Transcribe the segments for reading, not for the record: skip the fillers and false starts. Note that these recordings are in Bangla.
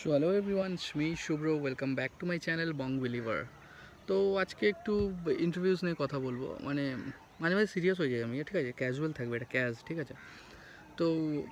So hello everyone, me Shubhra, welcome back to my channel Bong believer. তো আজকে একটু ইন্টারভিউস নিয়ে কথা বলবো। মানে মাঝে মাঝে সিরিয়াস হয়ে যাই আমি, ঠিক আছে, ক্যাজুয়াল থাকবে, এটা ক্যাজ, ঠিক আছে। তো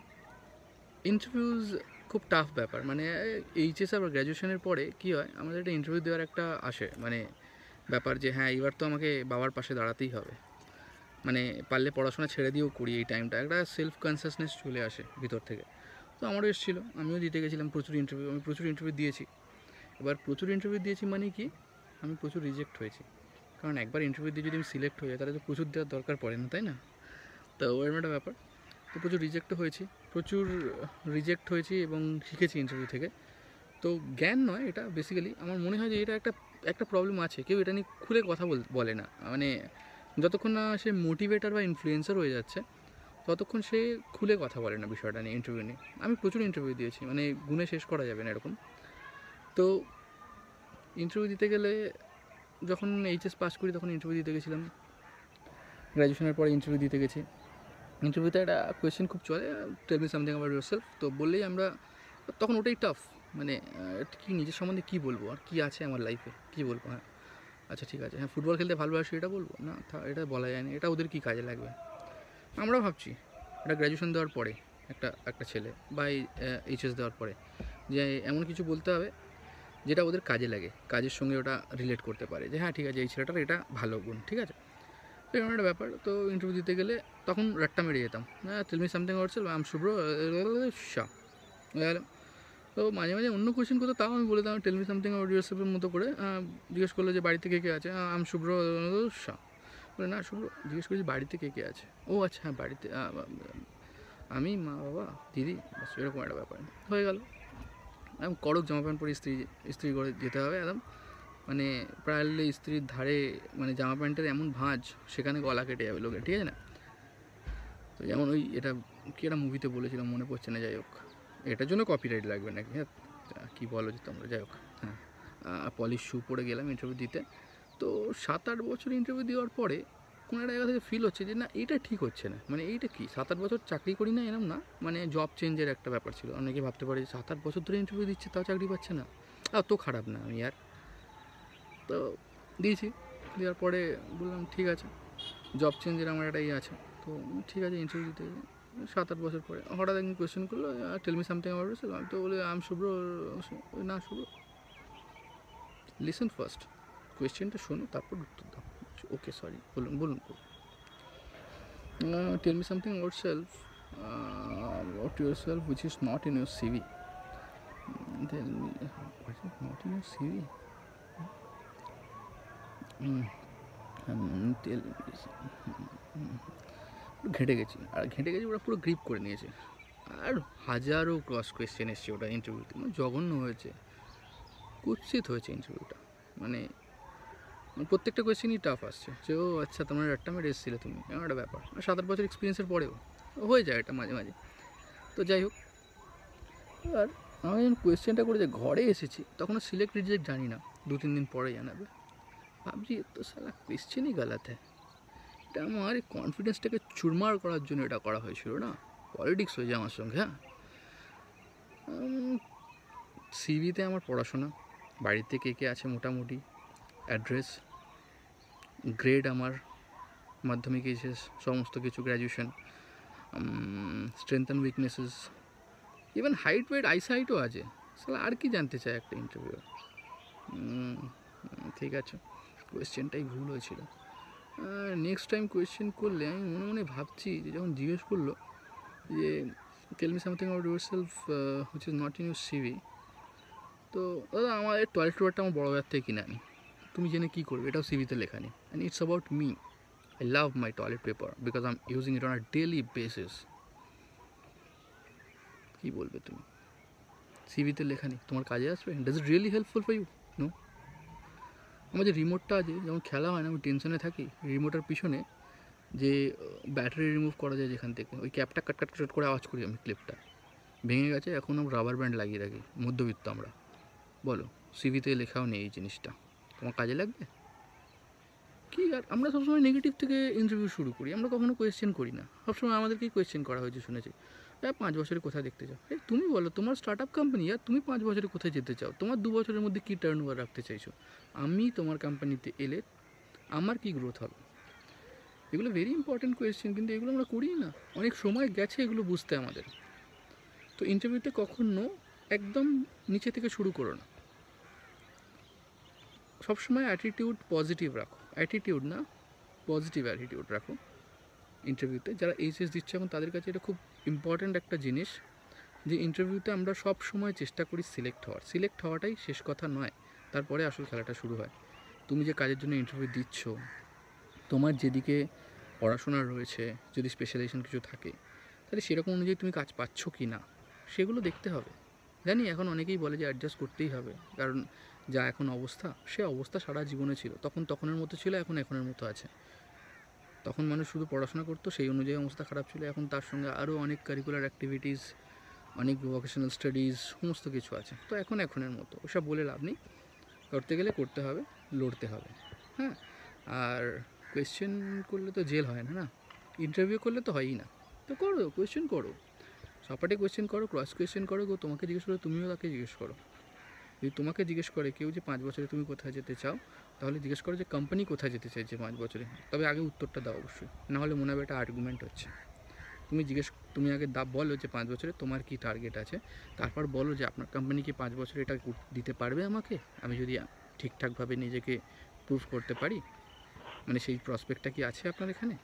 ইন্টারভিউজ খুব টাফ ব্যাপার। মানে এইচএস আর গ্র্যাজুয়েশনের পরে কী হয়, আমাদের একটা ইন্টারভিউ দেওয়ার একটা আসে মানে ব্যাপার যে হ্যাঁ এবার তো আমাকে বাবার পাশে দাঁড়াতেই হবে। মানে পারলে পড়াশোনা ছেড়ে দিয়েও করি এই টাইমটা, একটা সেলফ কনসিয়াসনেস চলে আসে ভিতর থেকে। তো আমারও এসেছিলো, আমিও দিতে গেছিলাম প্রচুর ইন্টারভিউ, আমি প্রচুর ইন্টারভিউ দিয়েছি। এবার প্রচুর ইন্টারভিউ দিয়েছি মানে কি, আমি প্রচুর রিজেক্ট হয়েছি। কারণ একবার ইন্টারভিউ দিয়ে যদি আমি সিলেক্ট হয়ে যাই তাহলে তো প্রচুর দেওয়ার দরকার পড়ে না, তাই না? তো এরকম একটা ব্যাপার। তো প্রচুর রিজেক্টও হয়েছি, প্রচুর রিজেক্ট হয়েছি এবং শিখেছি ইন্টারভিউ থেকে। তো জ্ঞান নয় এটা, বেসিক্যালি আমার মনে হয় যে এটা একটা একটা প্রবলেম আছে, কেউ এটা নিয়ে খুলে কথা বলে না। মানে যতক্ষণ না সে মোটিভেটার বা ইনফ্লুয়েন্সার হয়ে যাচ্ছে ততক্ষণ সে খুলে কথা বলে না বিষয়টা নিয়ে, ইন্টারভিউ নিয়ে। আমি প্রচুর ইন্টারভিউ দিয়েছি, মানে গুণে শেষ করা যাবে না এরকম। তো ইন্টারভিউ দিতে গেলে, যখন এইচএস পাস করি তখন ইন্টারভিউ দিতে গেছিলাম, গ্র্যাজুয়েশনের পরে ইন্টারভিউ দিতে গেছি। ইন্টারভিউতে একটা কোয়েশ্চেন খুব চলে, tell me something about yourself. তো বললেই আমরা, তখন ওটাই টাফ, মানে কি নিজের সম্বন্ধে কী বলবো, আর কী আছে আমার লাইফে কী বলবো। হ্যাঁ আচ্ছা ঠিক আছে, হ্যাঁ ফুটবল খেলতে ভালোবাসি এটা বলবো না, এটা বলা যায় না, এটা ওদের কী কাজে লাগবে। আমরা ভাবছি এটা গ্র্যাজুয়েশন দেওয়ার পরে একটা একটা ছেলে বা এইচএস দেওয়ার পরে যে এমন কিছু বলতে হবে যেটা ওদের কাজে লাগে, কাজের সঙ্গে ওটা রিলেট করতে পারে, যে হ্যাঁ ঠিক আছে এই ছেলেটার এটা ভালো গুণ, ঠিক আছে। তো এমন একটা ব্যাপার। তো ইন্টারভিউ দিতে গেলে তখন রাট্টা মেরে যেতাম, হ্যাঁ tell me something about yourself, I am Shubhra Shah. তো মাঝে মাঝে অন্য কোয়েশ্চেন করতো, তাও আমি বলে দিতাম টেল মি সামথিং অ্যাবাউট ইয়োরসেলফের মতো করে। জিজ্ঞেস করলো যে বাড়িতে কে কে আছে, আই এম শুভ্র শাহ। বলে না শুভ্র, জিজ্ঞেস করেছি বাড়িতে কে কে আছে। ও আচ্ছা হ্যাঁ বাড়িতে আমি, মা, বাবা, দিদি, বাস এরকম একটা ব্যাপার হয়ে গেল। একদম কড়ক জামা প্যান্ট পরে ইস্ত্রি করে যেতে হবে একদম, মানে প্রায়লি স্ত্রীর ধারে, মানে জামা প্যান্টের এমন ভাঁজ সেখানে গলা কেটে যাবে লোকে, ঠিক আছে না? তো যেমন ওই এটা কি একটা মুভিতে বলেছিলাম, মনে পড়ছে না, যাই হোক এটার জন্য কপিরাইট লাগবে নাকি, হ্যাঁ কী বলো যে তোমরা, যাই হোক। হ্যাঁ পলিশ শু পরে গেলাম ইন্টারভিউ দিতে। তো 7-8 বছর ইন্টারভিউ দেওয়ার পরে কোনো একটা জায়গা থেকে ফিল হচ্ছে যে না এইটা ঠিক হচ্ছে না। মানে এইটা কি 7-8 বছর চাকরি করি না এরম না, মানে জব চেঞ্জের একটা ব্যাপার ছিল। অনেকে ভাবতে পারে 7-8 বছর ধরে ইন্টারভিউ দিচ্ছে তাও চাকরি পাচ্ছে না, তো খারাপ না আমি আর। তো দিয়েছি, দেওয়ার পরে বললাম ঠিক আছে, জব চেঞ্জের আমার একটা আছে। তো ঠিক আছে ইন্টারভিউ দিতে 7-8 বছর পরে হঠাৎ একদিন কোয়েশ্চেন করলো tell me something about yourself. আমি তো বলি আই এম শুভ্র। না শুভ্র, লিসেন ফার্স্ট, কোয়েশ্চেনটা শোনো তারপর উত্তর দাও। ওকে সরি, বলুন বলুন। Tell me something about yourself which is not in your CV. Tell me what is not in your CV. Tell ঘেঁটে গেছি, আর ঘেঁটে গেছি, ওরা পুরো গ্রিপ করে নিয়েছে। আর হাজারো ক্রস কোয়েশ্চেন এসছে ওটা ইন্টারভিউতে, মানে জঘন্য হয়েছে, কুৎসিত হয়েছে ইন্টারভিউটা। মানে প্রত্যেকটা কোয়েশ্চেনই টাফ আসছে, যে ও আচ্ছা তোমার একটা মেরে এসেছিলে তুমি, এমন একটা ব্যাপার। 7-8 বছর এক্সপিরিয়েন্সের পরেও হয়ে যায় এটা মাঝে মাঝে। তো যাই হোক, আর আমি যখন কোয়েশ্চেনটা করে যে ঘরে এসেছি তখন সিলেক্ট রিজেক্ট জানি না, 2-3 দিন পরে জানাবে। ভাবছি তো সালা কোয়েশ্চেনই গালাত হ্যাঁ। এটা আমার কনফিডেন্সটাকে চুরমার করার জন্য এটা করা হয়েছিল না, পলিটিক্স হয়ে যায় আমার সঙ্গে। হ্যাঁ সিভিতে আমার পড়াশোনা, বাড়িতে কে কে আছে মোটামুটি, অ্যাড্রেস, গ্রেড আমার, মাধ্যমিক এইচএস সমস্ত কিছু, graduation, strength and weaknesses, even height weight আইসাইটও আছে। সালা আর কি জানতে চায় একটা ইন্টারভিউ। ঠিক আছে, কোয়েশ্চেনটাই ভুল হয়েছিল। নেক্সট টাইম কোয়েশ্চেন করলে আমি মনে মনে ভাবছি যে যখন জিজ্ঞেস করলো যে tell me something about yourself which is not in your CV, তো দাদা আমার এই টয়লেট পেপারটা আমার বড় ব্যাগ থেকে কিনে আনি, তুমি জেনে কী করবে, এটাও সিভিতে লেখা নেই। And it's about me, I love my toilet paper because I am using it on a daily basis. কী বলবে তুমি, সিভিতে লেখা নেই, তোমার কাজে আসবে? Does it really helpful for you? No. আমার যে রিমোটটা আছে, যেমন খেলা হয় না আমি টেনশনে থাকি, রিমোটের পিছনে যে ব্যাটারি রিমুভ করা যায় যেখান থেকে, ওই ক্যাপটা কাট কাট কাট করে আওয়াজ করি আমি, ক্লিপটা ভেঙে গেছে, এখন আমরা রাবার ব্যান্ড লাগিয়ে রাখি, মধ্যবিত্ত আমরা। বলো, সিভিতে লেখাও নেই এই জিনিসটা, তোমার কাজে লাগবে কি? আর আমরা সবসময় নেগেটিভ থেকে ইন্টারভিউ শুরু করি, আমরা কখনো কোয়েশ্চেন করি না, সবসময় আমাদেরকেই কোয়েশ্চেন করা হয়েছে শুনেছি। হ্যাঁ 5 বছরে কোথায় দেখতে চাও? তুমি বলো, তোমার স্টার্ট আপ কোম্পানি, আর তুমি 5 বছরে কোথায় যেতে চাও? তোমার 2 বছরের মধ্যে কী টার্ন ওভার রাখতে চাইছো? আমি তোমার কোম্পানিতে এলে আমার কি গ্রোথ হবে? এগুলো ভেরি ইম্পর্ট্যান্ট কোয়েশ্চেন, কিন্তু এগুলো আমরা করি না। অনেক সময় গেছে এগুলো বুঝতে আমাদের। তো ইন্টারভিউতে কখনো একদম নিচে থেকে শুরু করো না। সবসময় অ্যাটিটিউড পজিটিভ রাখো, অ্যাটিটিউড না পজিটিভ অ্যাটিটিউড রাখো ইন্টারভিউতে। যারা এইচএস দিচ্ছে এখন তাদের কাছে এটা খুব ইম্পর্ট্যান্ট একটা জিনিস, যে ইন্টারভিউতে আমরা সব সময় চেষ্টা করি সিলেক্ট হওয়াটাই শেষ কথা নয়, তারপরে আসল খেলাটা শুরু হয়। তুমি যে কাজের জন্য ইন্টারভিউ দিচ্ছ, তোমার যেদিকে পড়াশোনা রয়েছে, যদি স্পেশালাইজেশন কিছু থাকে, তাহলে সেরকম অনুযায়ী তুমি কাজ পাচ্ছ কি না সেগুলো দেখতে হবে। জানি এখন অনেকেই বলে যে অ্যাডজাস্ট করতেই হবে, কারণ যা এখন অবস্থা, সে অবস্থা সারা জীবনে ছিল, তখনের মতো ছিল, এখনের মতো আছে। তখন মানুষ শুধু পড়াশোনা করতো, সেই অনুযায়ী অবস্থা খারাপ ছিল। এখন তার সঙ্গে আরও অনেক কারিকুলার অ্যাক্টিভিটিস, অনেক ভোকেশনাল স্টাডিজ, সমস্ত কিছু আছে। তো এখনের মতো ওসব বলে লাভ নেই, করতে গেলে করতে হবে, লড়তে হবে। হ্যাঁ, আর কোয়েশ্চেন করলে তো জেল হয় না, না ইন্টারভিউ করলে তো হয়ই না। তো করো, কোয়েশ্চেন করো, সপাটে কোয়েশ্চেন করো, ক্রস কোয়েশ্চেন করো। তোমাকে জিজ্ঞেস করে তুমিও তাকে জিজ্ঞেস করো। যদি তোমাকে জিজ্ঞেস করে কেউ যে 5 বছরে তুমি কোথায় যেতে চাও, তাহলে জিজ্ঞেস করো যে কোম্পানি কোথায় যেতে চাইছে 5 বছরে। তবে আগে উত্তরটা দাও অবশ্যই, নাহলে মনে হবে এটা আর্গুমেন্ট হচ্ছে। তুমি আগে বলো যে 5 বছরে তোমার কি টার্গেট আছে, তারপর বলো যে আপনার কোম্পানি কি 5 বছরে এটা দিতে পারবে আমাকে, আমি যদি ঠিকঠাকভাবে নিজেকে প্রুভ করতে পারি, মানে সেই প্রসপেক্টটা কি আছে আপনার এখানে,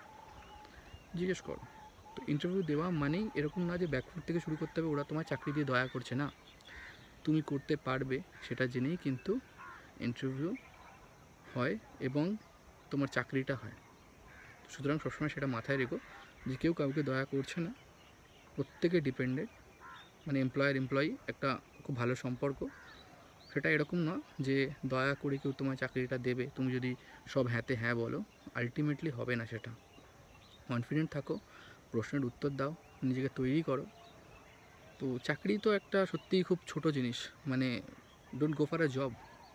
জিজ্ঞেস করো। তো ইন্টারভিউ দেওয়া মানেই এরকম না যে ব্যাকফুট থেকে শুরু করতে হবে, ওরা তোমার চাকরি দিয়ে দয়া করছে না, তুমি করতে পারবে সেটা জেনেই কিন্তু ইন্টারভিউ হয় এবং তোমার চাকরিটা হয়। সুতরাং সবসময় সেটা মাথায় রেখো যে কেউ কাউকে দয়া করছে না, প্রত্যেকে ডিপেন্ডেন্ট, মানে এমপ্লয়ি একটা খুব ভালো সম্পর্ক। সেটা এরকম না যে দয়া করে কেউ তোমার চাকরিটা দেবে, তুমি যদি সব হ্যাঁতে হ্যাঁ বলো, আলটিমেটলি হবে না সেটা। কনফিডেন্ট থাকো, প্রশ্নের উত্তর দাও, নিজেকে তৈরি করো। তো চাকরি তো একটা সত্যিই খুব ছোট জিনিস, মানে don't go for a job,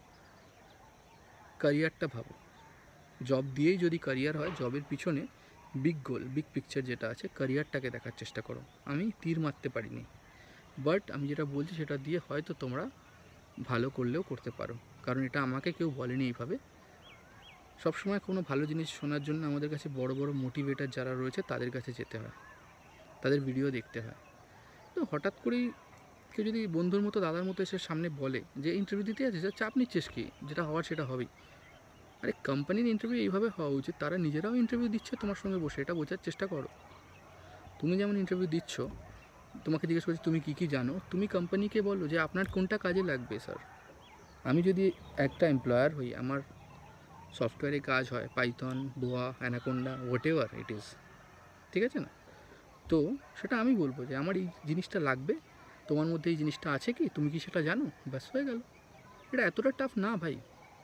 ক্যারিয়ারটা ভাবো। জব দিয়েই যদি ক্যারিয়ার হয়, জবের পিছনে বিগ গোল, বিগ পিকচার যেটা আছে, ক্যারিয়ারটাকে দেখার চেষ্টা করো। আমি তীর মারতে পারিনি, বাট আমি যেটা বলছি সেটা দিয়ে হয়তো তোমরা ভালো করলেও করতে পারো, কারণ এটা আমাকে কেউ বলেনি এইভাবে। সবসময় কোনো ভালো জিনিস শোনার জন্য আমাদের কাছে বড় বড় মোটিভেটার যারা রয়েছে তাদের কাছে যেতে হয়, তাদের ভিডিও দেখতে হয়। তো হঠাৎ করেই কেউ যদি বন্ধুর মতো, দাদার মতো এসে সামনে বলে যে ইন্টারভিউ দিতে আছে, যা চাপ নিচ্ছিস কি, যেটা হওয়ার সেটা হবেই। আরে কোম্পানির ইন্টারভিউ এইভাবে হওয়া উচিত, তারা নিজেরাও ইন্টারভিউ দিচ্ছে তোমার সঙ্গে বসে, এটা বোঝার চেষ্টা করো। তুমি যেমন ইন্টারভিউ দিচ্ছ, তোমাকে জিজ্ঞেস করছি তুমি কী কী জানো, তুমি কোম্পানিকে বলো যে আপনার কোনটা কাজে লাগবে স্যার। আমি যদি একটা এমপ্লয়ার হই, আমার সফটওয়্যারে কাজ হয় Python, boa, anaconda, whatever it is, ঠিক আছে না? তো সেটা আমি বলবো যে আমার এই জিনিসটা লাগবে, তোমার মধ্যে এই জিনিসটা আছে কি, তুমি কি সেটা জানো, ব্যাস হয়ে গেল। এটা এতটা টাফ না ভাই।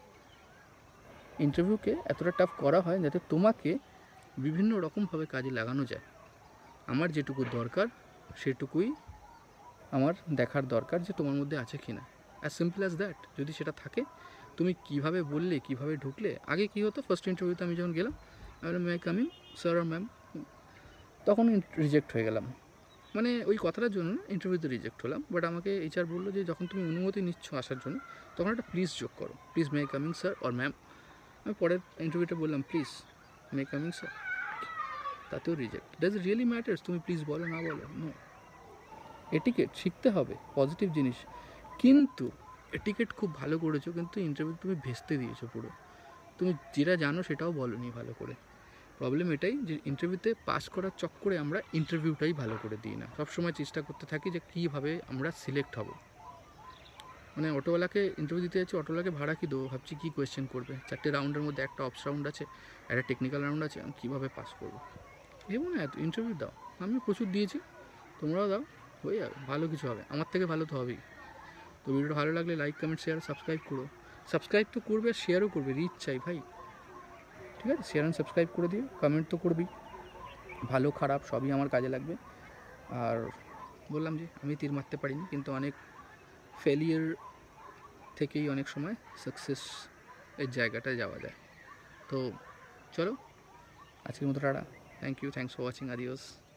ইন্টারভিউকে এতটা টাফ করা হয় যাতে তোমাকে বিভিন্ন রকমভাবে কাজে লাগানো যায়। আমার যেটুকু দরকার সেটুকুই আমার দেখার দরকার যে তোমার মধ্যে আছে কি না, অ্যাজ সিম্পল অ্যাজ দ্যাট। যদি সেটা থাকে, তুমি কিভাবে বললে, কিভাবে ঢুকলে। আগে কী হতো, ফার্স্ট ইন্টারভিউতে আমি যখন গেলাম, আমি মে আই কামিং স্যার আর ম্যাম, তখন রিজেক্ট হয়ে গেলাম। মানে ওই কথাটার জন্য ইন্টারভিউতে রিজেক্ট হলাম। বাট আমাকে এইচআর বললো যে যখন তুমি অনুমতি নিচ্ছ আসার জন্য, তখন একটা প্লিজ যোগ করো, please may I coming sir or ma'am. আমি পরের ইন্টারভিউটা বললাম please may I coming sir, তাতেও reject. Does it really matters তুমি প্লিজ বলো না বলো? নো। এটিকেট শিখতে হবে, পজিটিভ জিনিস। কিন্তু এটিকেট খুব ভালো করেছো, কিন্তু ইন্টারভিউ তুমি ভেস্তে দিয়েছো পুরো। তুমি যেটা জানো সেটাও বলোনি ভালো করে। প্রবলেম এটাই যে ইন্টারভিউতে পাস করার চক্করে আমরা ইন্টারভিউটাই ভালো করে দিই না, সবসময় চেষ্টা করতে থাকি যে কীভাবে আমরা সিলেক্ট হব। মানে অটোওয়ালাকে ইন্টারভিউ দিতে যাচ্ছি, অটোওয়ালাকে ভাড়া কী দেবো, ভাবছি কী কোয়েশ্চেন করবে, 4টে রাউন্ডের মধ্যে একটা অপস রাউন্ড আছে, একটা টেকনিক্যাল রাউন্ড আছে, আমি কীভাবে পাস করবো। এবং এত ইন্টারভিউ দাও, আমি প্রচুর দিয়েছি, তোমরাও দাও, হয়ে যাবে, ভালো কিছু হবে, আমার থেকে ভালো তো হবেই। তো ভিডিওটা ভালো লাগলে লাইক, কমেন্ট, শেয়ার, সাবস্ক্রাইব করো। সাবস্ক্রাইব তো করবে আর শেয়ারও করবে, রিচ চাই ভাই, ঠিক আছে? শেয়ার অ্যান্ড সাবস্ক্রাইব করে দিও, কমেন্ট তো করবি, ভালো খারাপ সবই আমার কাজে লাগবে। আর বললাম যে আমি তীর মারতে পারিনি, কিন্তু অনেক ফেলিয়ার থেকেই অনেক সময় সাকসেস এর জায়গাটায় যাওয়া যায়। তো চলো, আজকের মতো tata, thank you, thanks for watching, আদিওস।